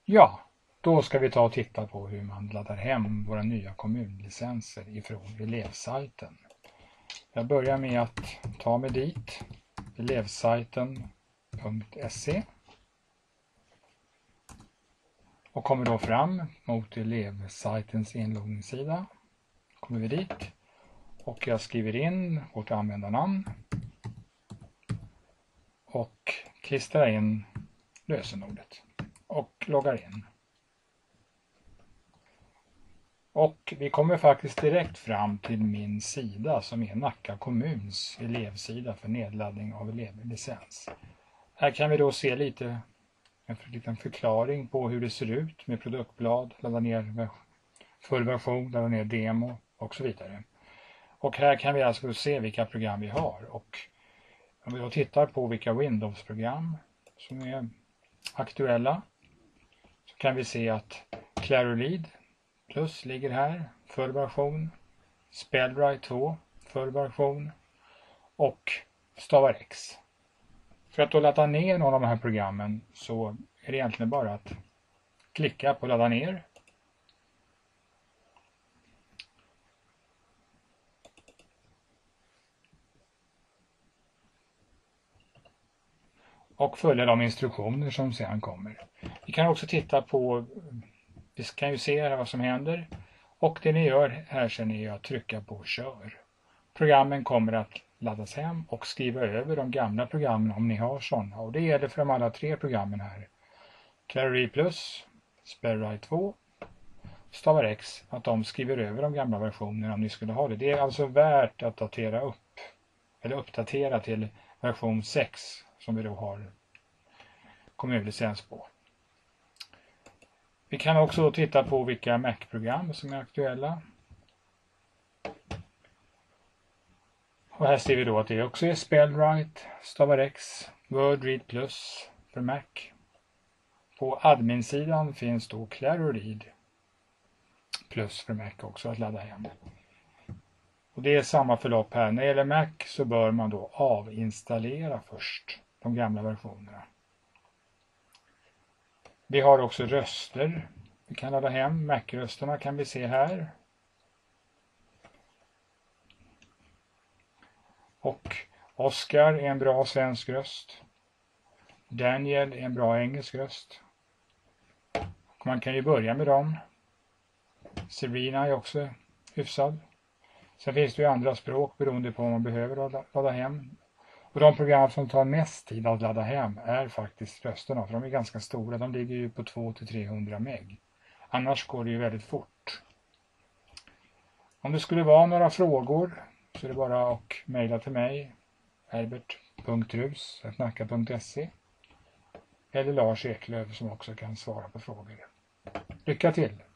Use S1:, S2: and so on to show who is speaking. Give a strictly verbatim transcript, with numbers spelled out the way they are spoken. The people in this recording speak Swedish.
S1: Ja, då ska vi ta och titta på hur man laddar hem våra nya kommunlicenser ifrån elevsajten. Jag börjar med att ta mig dit, elevsajten punkt se, och kommer då fram mot elevsajtens inloggningssida. Kommer vi dit och jag skriver in vårt användarnamn och klistrar in lösenordet och loggar in. Och vi kommer faktiskt direkt fram till min sida som är Nacka kommuns elevsida för nedladdning av elevlicens. Här kan vi då se lite en liten förklaring på hur det ser ut med produktblad, ladda ner full version, ladda ner demo och så vidare. Och här kan vi alltså se vilka program vi har, och om vi då tittar på vilka Windows-program som är aktuella så kan vi se att Clarolead Plus ligger här, full version, Spellwrite två, full version och StavarX. För att då ladda ner någon av de här programmen så är det egentligen bara att klicka på ladda ner. Och följa de instruktioner som sedan kommer. Vi kan också titta på, vi kan ju se här vad som händer. Och det ni gör här sen är att trycka på kör. Programmen kommer att laddas hem och skriva över de gamla programmen om ni har sådana. Och det gäller för de alla tre programmen här. Clarolead Plus, Spellwrite två, StavarX, att de skriver över de gamla versionerna om ni skulle ha det. Det är alltså värt att datera upp, eller uppdatera till version sex som vi då har kommunlicens på. Vi kan också titta på vilka Mac-program som är aktuella. Och här ser vi då att det också är Spellwrite, StavarX, WordRead Plus för Mac. På admin-sidan finns då Clarolead Plus för Mac också att ladda hem. Och det är samma förlopp här. När det gäller Mac så bör man då avinstallera först de gamla versionerna. Vi har också röster. Vi kan ladda hem. Mac-rösterna kan vi se här. Och Oscar är en bra svensk röst. Daniel är en bra engelsk röst. Och man kan ju börja med dem. Serena är också hyfsad. Sen finns det ju andra språk beroende på vad man behöver ladda hem. Och de program som tar mest tid att ladda hem är faktiskt rösterna, för de är ganska stora. De ligger ju på tvåhundra till trehundra meg. Annars går det ju väldigt fort. Om det skulle vara några frågor så är det bara att mejla till mig, herbert punkt rus snabel-a nacka punkt se, eller Lars Eklöf som också kan svara på frågor. Lycka till!